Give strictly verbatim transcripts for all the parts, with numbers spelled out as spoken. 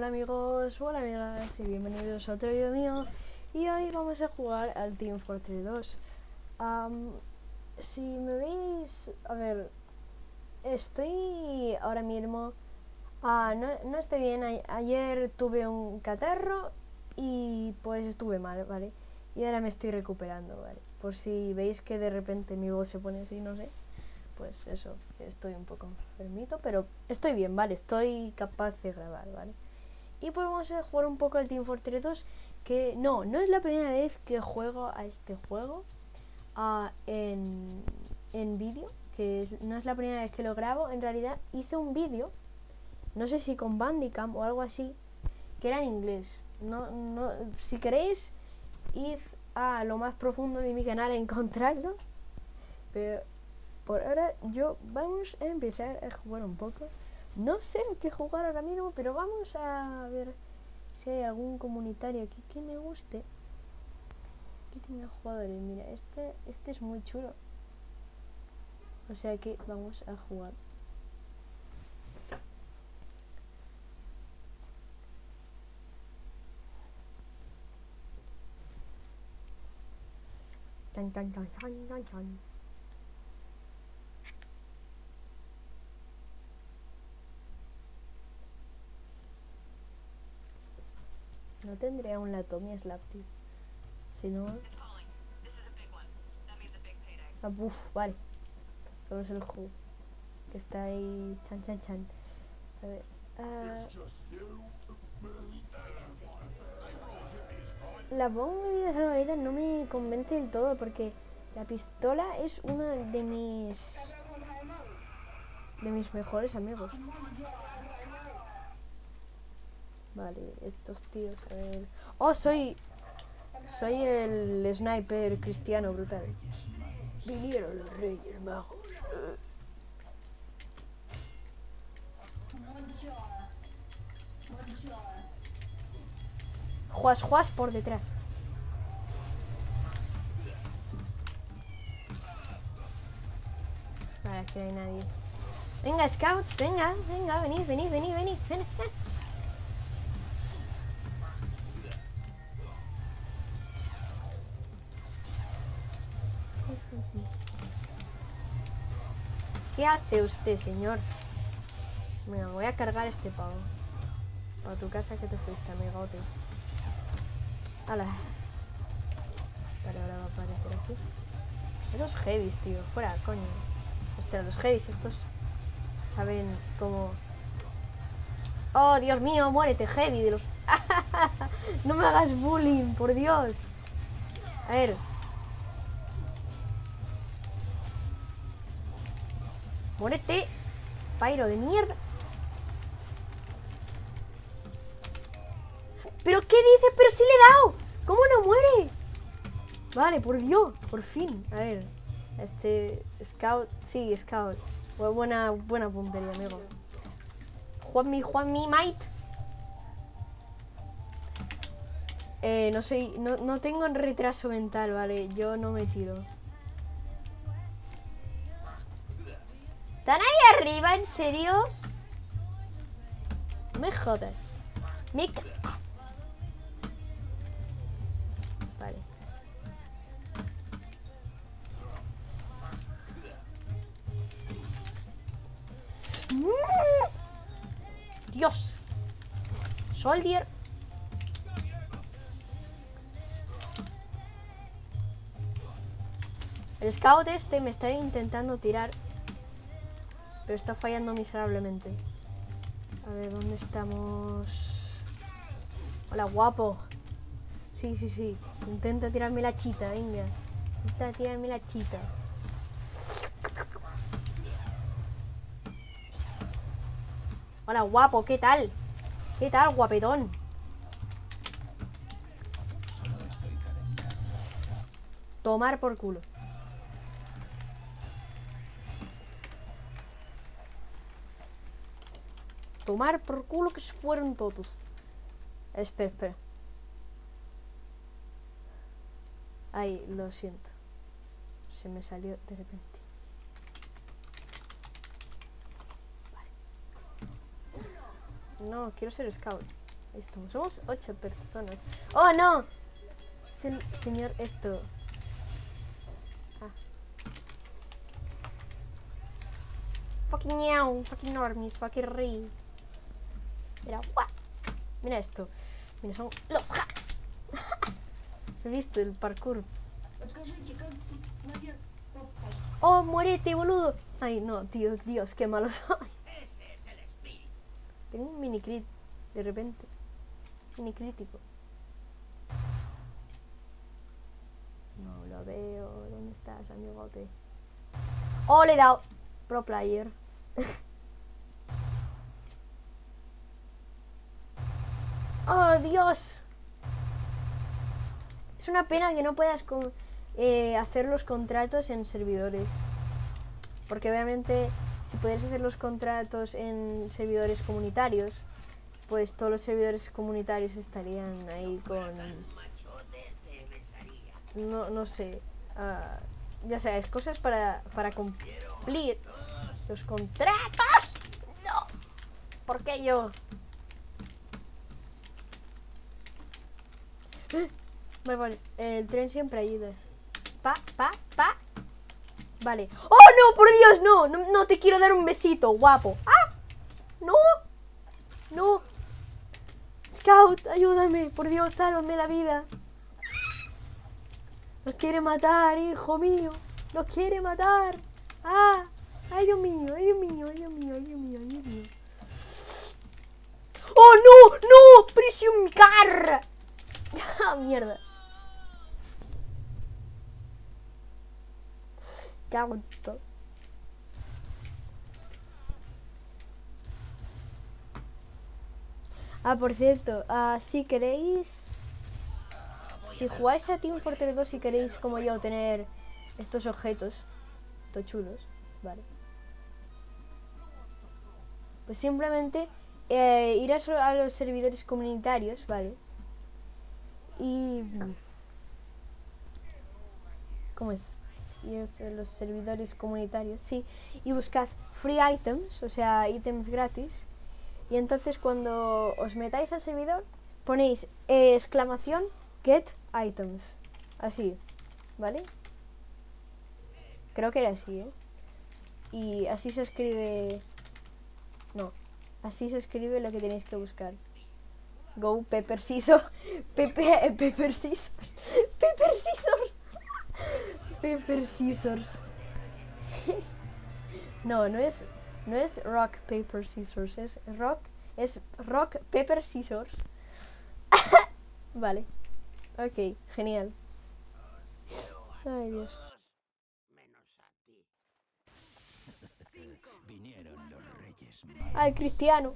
amigos, hola amigas y bienvenidos a otro vídeo mío. Y hoy vamos a jugar al Team Fortress dos. um, Si me veis, a ver, estoy ahora mismo uh, no, no estoy bien. A ayer tuve un catarro y pues estuve mal, ¿vale? Y ahora me estoy recuperando, ¿vale? Por si veis que de repente mi voz se pone así, no sé, pues eso, estoy un poco enfermito, pero estoy bien, ¿vale? Estoy capaz de grabar, ¿vale? Y pues vamos a jugar un poco al Team Fortress dos, que no, no es la primera vez que juego a este juego uh, en, en vídeo, que es, no es la primera vez que lo grabo. En realidad hice un vídeo, no sé si con Bandicam o algo así, que era en inglés. No, no, si queréis, id a lo más profundo de mi canal a encontrarlo, pero por ahora yo vamos a empezar a jugar un poco. No sé qué jugar ahora mismo, pero vamos a ver si hay algún comunitario aquí que me guste. Aquí tiene jugadores, mira, este, este es muy chulo. O sea que vamos a jugar. Tan, tan, tan, tan, tan, tan. No tendré aún la Tommy Slapty. Si no... Ah, uf, vale. Vamos al juego. Que está ahí... Chan, chan, chan. A ver... Uh... La bomba de salvavidas no me convence del todo, porque la pistola es uno de mis... de mis mejores amigos. Vale, estos tíos, a ver... ¡Oh, soy... soy el sniper cristiano brutal! Vinieron los Reyes Magos. Juas, juas por detrás. Vale, aquí no hay nadie. Venga, scouts, venga, venga, venid, venid, venid, venid, venid. ¿Qué hace usted, señor? Mira, voy a cargar este pavo. Para tu casa que te fuiste, amigote. Hala. Vale, ahora va a aparecer aquí. Esos heavies, tío. Fuera, coño. Ostras, los heavies estos saben cómo... Oh, Dios mío, muérete, heavy de los... No me hagas bullying, por Dios. A ver. Muérete, Pyro de mierda. ¿Pero qué dices? ¡Pero sí le he dado! ¿Cómo no muere? Vale, por Dios, por fin. A ver, este... Scout... Sí, Scout. Buena, buena puntería, amigo. Juanmi, Juanmi, mate. Eh, no soy... No, no tengo retraso mental, vale. Yo no me tiro. ¿Están ahí arriba? ¿En serio? No me jodas. Mick. Vale. Dios. Soldier. El scout este me está intentando tirar, pero está fallando miserablemente. A ver, ¿dónde estamos? Hola, guapo. Sí, sí, sí. Intenta tirarme la chita, venga. Intenta tirarme la chita. Hola, guapo, ¿qué tal? ¿Qué tal, guapetón? Tomar por culo. Tomar por culo que se fueron todos. Espera, espera. Ay, lo siento. Se me salió de repente. Vale. No, quiero ser scout. Ahí estamos. Somos ocho personas. ¡Oh, no! Es el señor esto. Ah. Fucking meow. Fucking normies. Fucking rey. Mira, ¡guau! Mira esto. Mira, son los hacks. ¿Has visto el parkour? ¡Oh, muérete, boludo! Ay, no, tío, Dios, qué malo soy. Tengo un mini crit, de repente. Mini crítico. No lo veo. ¿Dónde estás, amigote? ¡Oh, le he dado! Pro player. ¡Oh, Dios! Es una pena que no puedas con, eh, hacer los contratos en servidores. Porque obviamente, si pudieras hacer los contratos en servidores comunitarios, pues todos los servidores comunitarios estarían ahí con... No, no sé. Uh, ya sabes, cosas para, para cumplir los contratos. ¡No! ¿Por qué yo? Vale, vale. El tren siempre ayuda. Pa, pa, pa. Vale. ¡Oh, no! ¡Por Dios! No, no, no te quiero dar un besito, guapo. ¡Ah! ¡No! ¡No! Scout, ayúdame. Por Dios, sálvame la vida. Nos quiere matar, hijo mío. Nos quiere matar. ¡Ah! ¡Ay, Dios mío! ¡Ay, Dios mío! ¡Ay, Dios mío! ¡Ay, Dios mío! ¡Ay, Dios mío! ¡Oh, no! ¡No! ¡Prisión car! ¡Ah, mierda! Cago en todo. Ah, por cierto, uh, si queréis... Si jugáis a Team Fortress dos, si queréis, como yo, tener estos objetos, estos chulos, vale. Pues simplemente eh, ir a, a los servidores comunitarios, vale. Y... ¿Cómo es? Y es, eh, los servidores comunitarios, sí. Y buscad free items, o sea, ítems gratis. Y entonces cuando os metáis al servidor, ponéis eh, exclamación get items. Así, ¿vale? Creo que era así, ¿eh? Y así se escribe... No, así se escribe lo que tenéis que buscar. Go Pepper Scissors. Pepe, Pepper Scissors. Pepper Scissors. Pepper Scissors. No, no es, no es Rock Paper Scissors, es Rock, es Rock Paper Scissors. Vale. Ok, genial. Ay, Dios. Ay, Cristiano.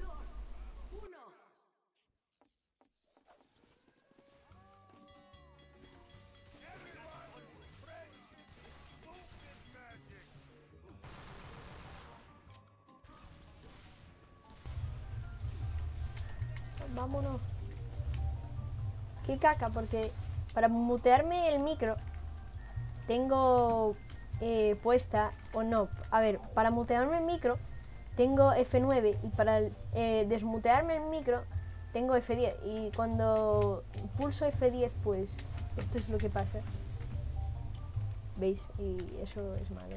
Vámonos. Qué caca, porque para mutearme el micro tengo eh, puesta, o no, a ver, para mutearme el micro tengo F nueve y para eh, desmutearme el micro tengo F diez, y cuando pulso F diez pues esto es lo que pasa, ¿veis? Y eso es malo,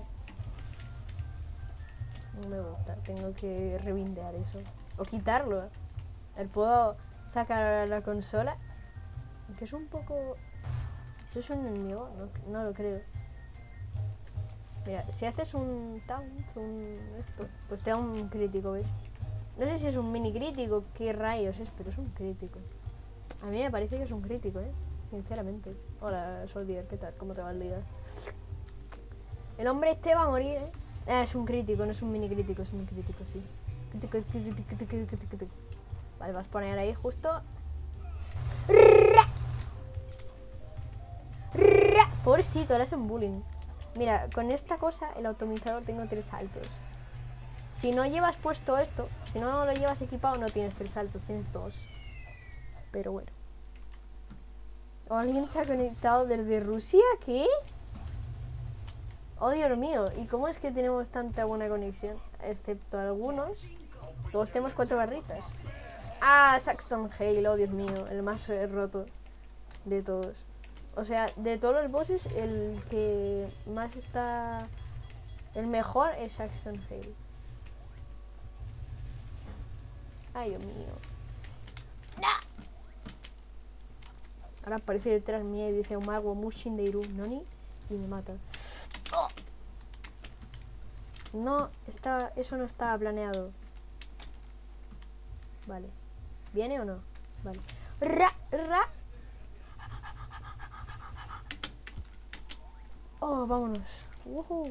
no me gusta, tengo que rewindear eso o quitarlo. A ver, puedo sacar la consola, que es un poco... ¿Eso es un enemigo? No, no lo creo. Mira, si haces un taunt, un esto, pues te da un crítico, ¿ves? No sé si es un mini crítico, qué rayos es, pero es un crítico. A mí me parece que es un crítico, ¿eh? Sinceramente. Hola, Soldier, ¿qué tal? ¿Cómo te va el día? El hombre este va a morir, ¿eh? Eh, es un crítico, no es un mini crítico, es un crítico, sí. Crítico, crítico, crítico, crítico, crítico. Vale, vas a poner ahí justo. Pobrecito, ahora es un bullying. Mira, con esta cosa, el automizador, tengo tres saltos. Si no llevas puesto esto, si no lo llevas equipado, no tienes tres saltos, tienes dos. Pero bueno. ¿Alguien se ha conectado desde Rusia? ¿Qué? Oh, Dios mío. ¿Y cómo es que tenemos tanta buena conexión? Excepto algunos. Todos tenemos cuatro barritas. Ah, Saxton Hale, oh Dios mío, el más eh, roto de todos. O sea, de todos los bosses, el que más está... El mejor es Saxton Hale. Ay, Dios mío. ¡No! Ahora aparece detrás mía y dice un mago Mushin Deiru, ¿Noni? Y me mata. ¡Oh! No, está, eso no estaba planeado. Vale. ¿Viene o no? Vale. Ra, ra. Oh, vámonos. Woohoo.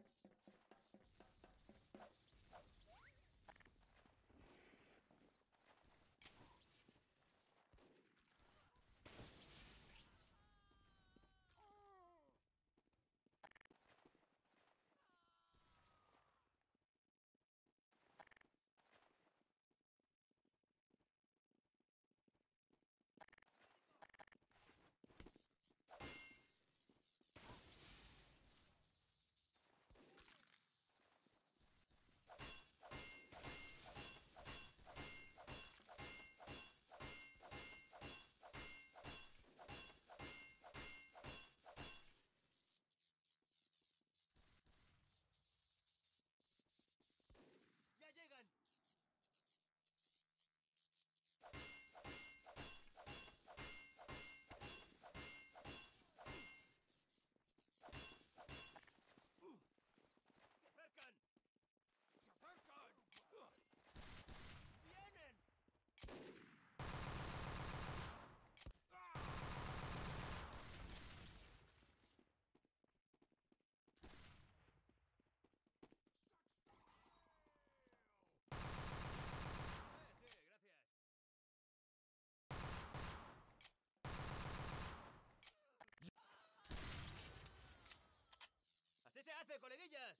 ¡Así se hace, coleguillas!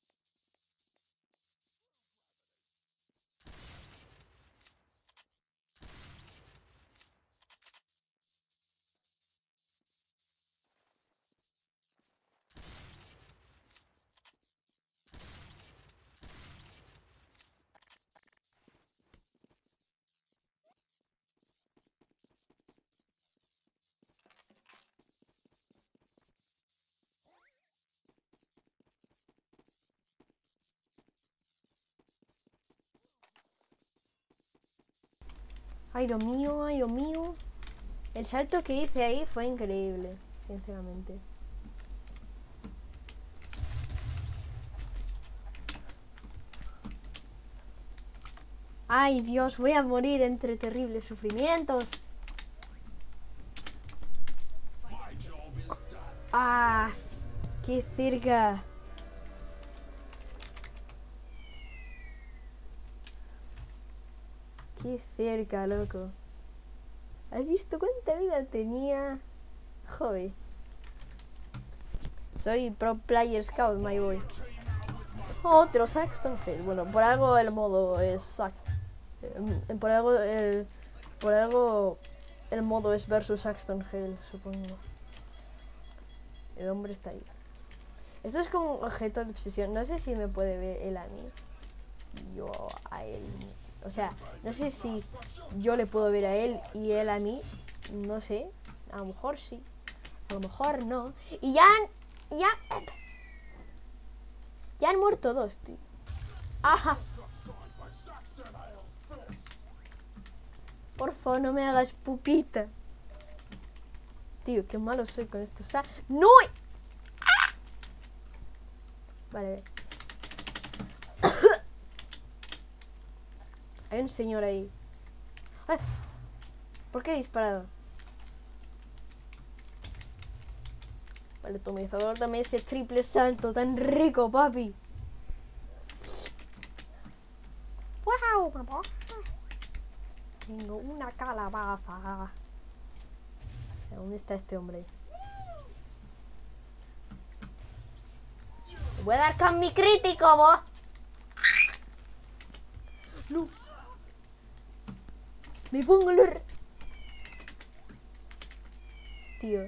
Ay, Dios mío, ay, Dios mío. El salto que hice ahí fue increíble, sinceramente. Ay, Dios, voy a morir entre terribles sufrimientos. Ah, qué cerca. Qué cerca, loco. ¿Has visto cuánta vida tenía? Joder. Soy pro player scout, my boy. Otro Saxton Hale. Bueno, por algo el modo es Sax. Eh, por algo el. Por algo el modo es versus Saxton Hale, supongo. El hombre está ahí. Esto es como un objeto de obsesión. No sé si me puede ver él a mí. Yo a él. O sea, no sé si yo le puedo ver a él y él a mí. No sé. A lo mejor sí. A lo mejor no. Y ya han... Ya... Ya han muerto dos, tío. Ajá. Por favor, no me hagas pupita. Tío, qué malo soy con esto. O sea, ¡no! ¡Ah! Vale. Hay un señor ahí. ¡Ay! ¿Por qué he disparado? Vale, atomizador, dame ese triple salto tan rico, papi. ¡Wow, mamá! Tengo una calabaza. ¿Dónde está este hombre? Te voy a dar con mi crítico, vos. No. Me pongo los... Tío.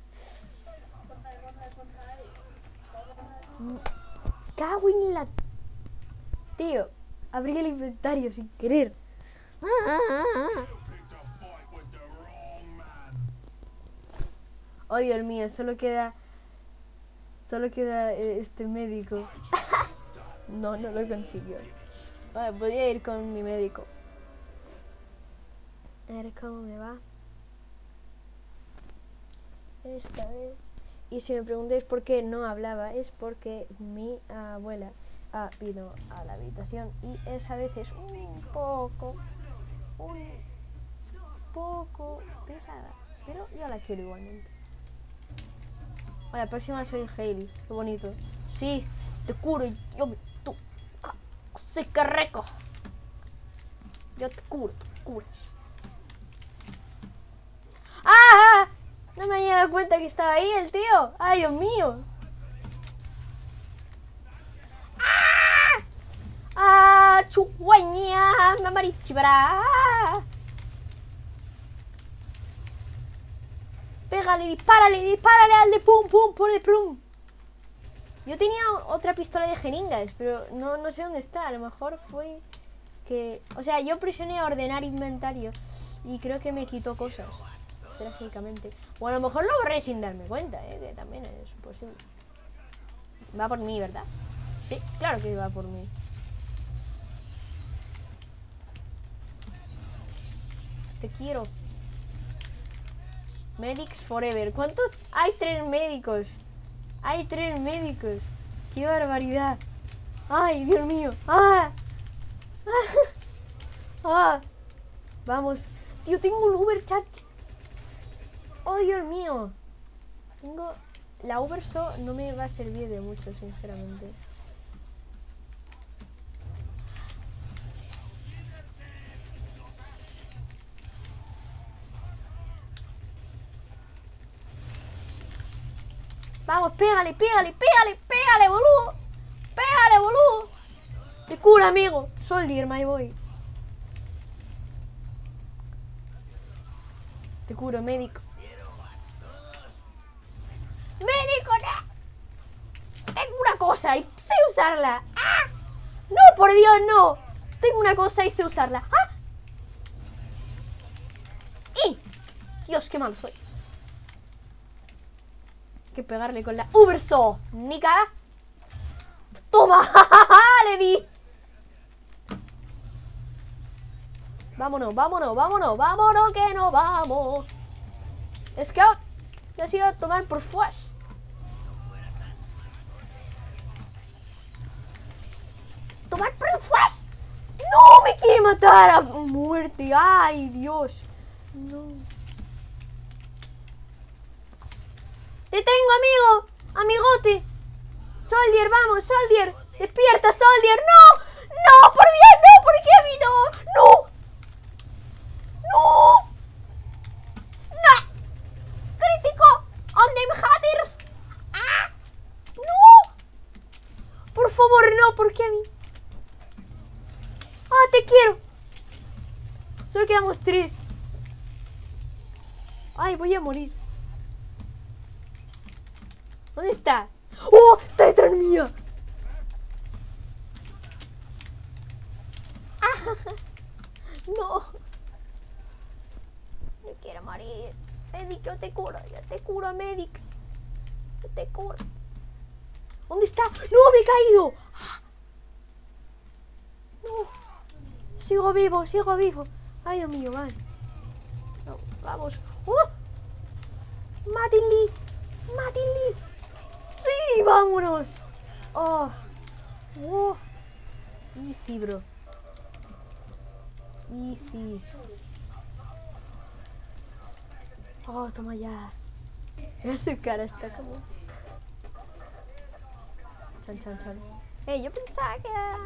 Cago en la... Tío, abrí el inventario sin querer. Ah, ah, ah, ah. Oh, Dios mío, solo queda... Solo queda eh, este médico. No, no lo consiguió. Vale, podría ir con mi médico. A ver cómo me va. Esta vez. Y si me preguntáis por qué no hablaba, es porque mi abuela ha ido a la habitación y es a veces un poco, un poco pesada. Pero yo la quiero igualmente. Vale, la próxima soy Hailey. Qué bonito. Sí, te curo. Yo me... Tú. Ah, sí, qué rico. Yo te curo, tú me curas. ¡Ah! No me había dado cuenta que estaba ahí el tío. ¡Ay, Dios mío! ¡Ah! ¡Ah! ¡Chuguaña! ¡Mamarichibara! Pégale, dispárale, dispárale al de pum, pum, por de pum. Yo tenía otra pistola de jeringas, pero no, no sé dónde está. A lo mejor fue que... O sea, yo presioné a ordenar inventario y creo que me quitó cosas. Trágicamente. O a lo mejor lo borré sin darme cuenta, ¿eh? Que también es posible. Va por mí, ¿verdad? Sí, claro que va por mí. Te quiero. Medics Forever. ¿Cuántos? Hay tres médicos. Hay tres médicos. ¡Qué barbaridad! ¡Ay, Dios mío! ¡Ah! ¡Ah! Vamos. Tío, tengo un Uber chat. ¡Oh, Dios mío! Tengo... La Uberso no me va a servir de mucho, sinceramente. Vamos, pégale, pégale, pégale, pégale, boludo. Pégale, boludo. Te cura, amigo. Soldier, my boy. Te curo, médico. ¡Médico, no! Tengo una cosa y sé usarla. ¡Ah! ¡No, por Dios, no! Tengo una cosa y sé usarla. ¡Ah! ¡Y! Dios, qué malo soy. Hay que pegarle con la Uberso. ¡Nica! ¡Toma! ¡Le di! Vámonos, vámonos, vámonos, vámonos, que no vamos. Scout, ya has ido a tomar por flash. ¡Tomar por flash! ¡No! ¡Me quiere matar a muerte! ¡Ay, Dios! No. ¡Te tengo, amigo! ¡Amigote! Soldier, vamos, Soldier. ¡Despierta, Soldier! ¡No! ¡No! ¡Por Dios, no! ¿Por qué a mí no? ¡No! ¡No! ¡No! ¡Crítico! ¡On them haters! ¡Ah! ¡No! Por favor, no, ¿por qué a mí? ¡Ah, te quiero! Solo quedamos tres. Ay, voy a morir. ¿Dónde está? ¡Oh! ¡Está detrás mía! ¡Ah! ¡No! No quiero morir. Medic, yo te curo, yo te curo, Medic. Yo te curo. ¿Dónde está? ¡No, me he caído! ¡No! Sigo vivo, sigo vivo. Ay, Dios mío, vale. No, vamos. ¡Oh! ¡Mátenle! ¡Mátenle! ¡Sí! ¡Vámonos! ¡Oh! ¡Oh! Easy, bro. Easy. Oh, toma ya. Mira su cara, está como... Chan, chan, chan. Hey, yo pensaba que era...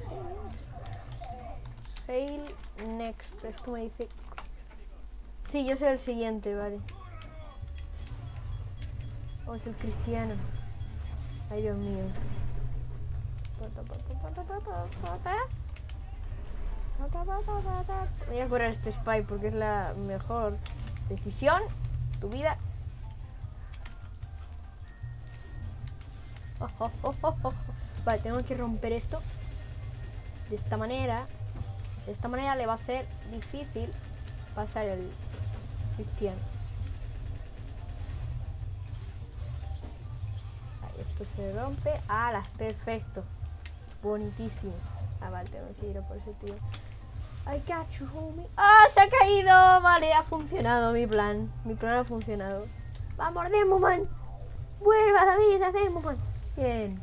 Fail next. Esto me dice... Sí, yo soy el siguiente, vale. Oh, es el cristiano. Ay, Dios mío. Voy a curar este spy porque es la mejor decisión. Tu vida. Oh, oh, oh, oh, oh. Vale, tengo que romper esto. De esta manera. De esta manera le va a ser difícil pasar el cristiano. Esto se rompe. ¡Hala! Perfecto. Bonitísimo. Ah, vale, tengo que ir a por ese tío. I got you, homie. ¡Ah! ¡Se ha caído! Vale, ha funcionado mi plan. Mi plan ha funcionado. ¡Vamos, Demoman! ¡Vuelva la vida, Demoman! Bien.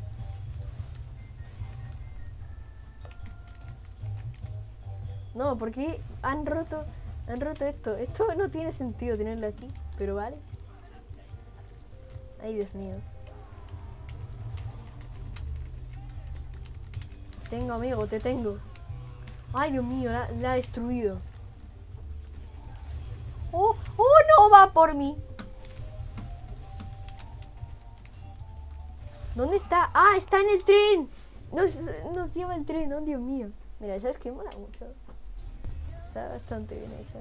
No, porque han roto... Han roto esto. Esto no tiene sentido tenerlo aquí. Pero vale. Ay, Dios mío. Tengo, amigo, te tengo. Ay, Dios mío, la, la ha destruido. ¡Oh! ¡Oh, no! Va por mí. ¿Dónde está? ¡Ah, está en el tren! Nos, nos lleva el tren, oh, Dios mío. Mira, ¿sabes qué? Mola mucho. Está bastante bien hecha.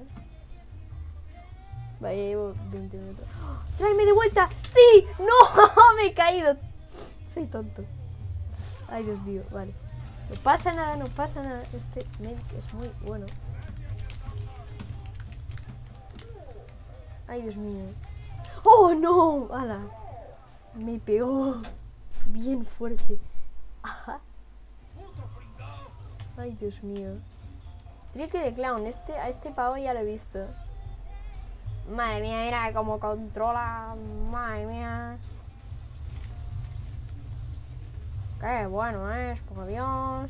Vaya, llevo veinte minutos. ¡Oh! ¡Tráeme de vuelta! ¡Sí! ¡No! Me he caído. Soy tonto. Ay, Dios mío, vale. No pasa nada, no pasa nada. Este medic es muy bueno. Ay, Dios mío. ¡Oh, no! ¡Hala! Me pegó bien fuerte. Ajá. Ay, Dios mío. Tricky de clown. Este, a este pavo ya lo he visto. Madre mía, mira cómo controla. Madre mía. Qué bueno es, por Dios.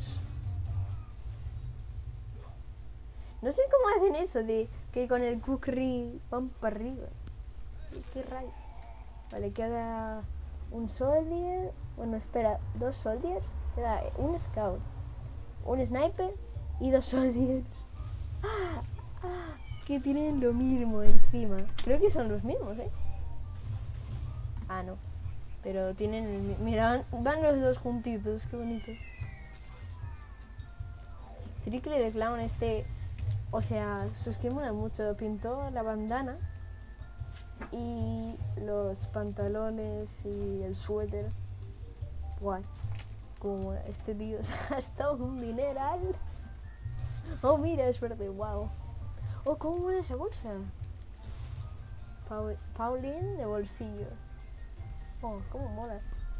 No sé cómo hacen eso de que con el kukri van para arriba. ¿Qué rayos? Vale, queda un soldier. Bueno, espera, dos soldiers. Queda un scout, un sniper y dos soldiers. ¡Ah! ¡Ah! Que tienen lo mismo encima. Creo que son los mismos, ¿eh? Ah, no. Pero tienen el... Mira, van, van los dos juntitos. Qué bonito. Tricky de clown este... O sea, su skin mola mucho. Pintó la bandana y los pantalones y el suéter. Guay. Como este tío se ha gastado un dineral. Oh, mira, es verde. Wow. Oh, ¿cómo mola esa bolsa? Paul, Pauline de bolsillo. Oh, cómo mola.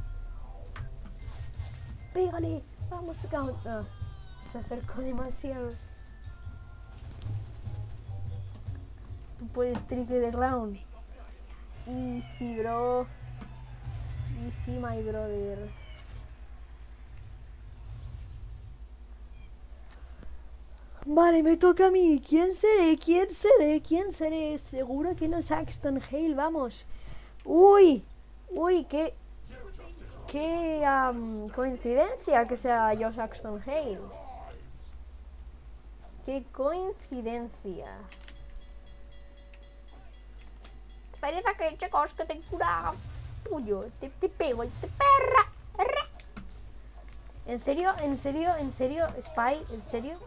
Pégale. Vamos, Scout. Ah, se acercó demasiado. Tú puedes, Tricky de clown. Easy, bro. Easy, my brother. Vale, me toca a mí. ¿Quién seré? ¿Quién seré? ¿Quién seré? Seguro que no es Saxton Hale, vamos. Uy, uy, qué, qué um, coincidencia que sea yo Saxton Hale. Qué coincidencia. Parece que, chicos, que te cura tuyo. Te, te pego, te perra, perra. ¿En serio? ¿En serio? ¿En serio? ¿Spy? ¿En serio?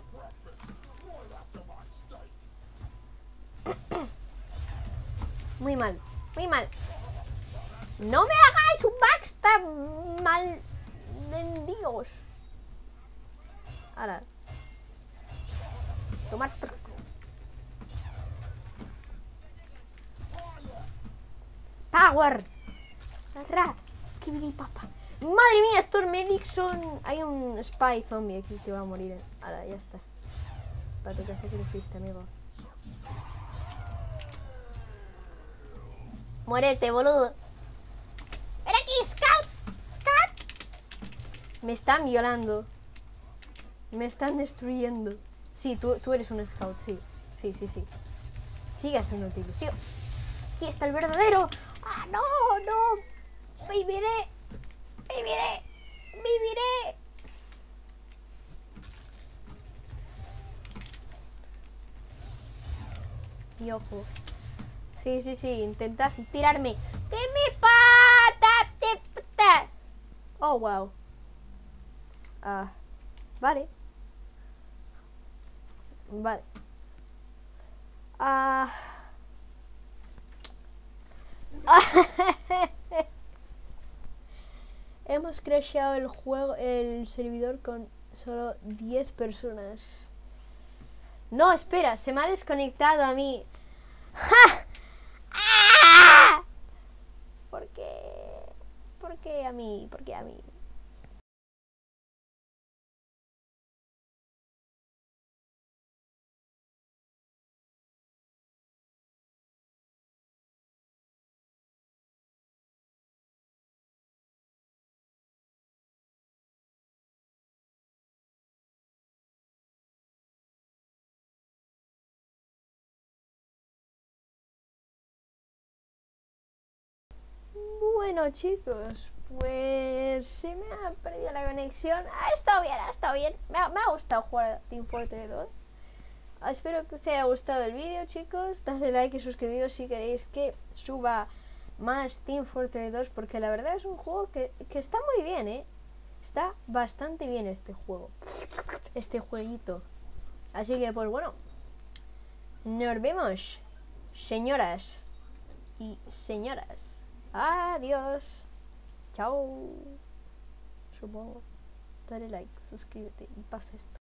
Muy mal, muy mal. No me hagáis un backstab, mal mendigos. Ahora. Tomar. Power. Arra. Skibidi papa. Madre mía, estos medics son... Hay un spy zombie aquí que va a morir. Ahora, ya está. Para tu casa que lo fuiste, amigo. Muérete, boludo. ¡Ven aquí, Scout! ¡Scout! Me están violando. Me están destruyendo. Sí, tú, tú eres un Scout, sí. Sí, sí, sí. Sigue haciendo tiro. Sigue. Aquí está el verdadero. ¡Ah, no, no! ¡Viviré! ¡Viviré! ¡Viviré! Y ojo. Sí, sí, sí, intentas tirarme. ¡Que me pata! Te pata! Oh, wow. Ah, vale. Vale. Ah. Hemos crasheado el juego, el servidor con solo diez personas. No, espera, se me ha desconectado a mí. ¡Ja! ¡Ah! ¿Por qué? ¿Por qué a mí? ¿Por qué a mí? Bueno, chicos, pues se me ha perdido la conexión. Ha estado bien, ha estado bien. Me ha, me ha gustado jugar a Team Fortress dos. Espero que os haya gustado el vídeo, chicos. Dadle like y suscribiros si queréis que suba más Team Fortress dos, porque la verdad es un juego que, que está muy bien, ¿eh? Está bastante bien este juego, este jueguito. Así que, pues bueno, nos vemos, señoras y señoras. Adiós. Chao. Supongo. Dale like, suscríbete y pasa esto.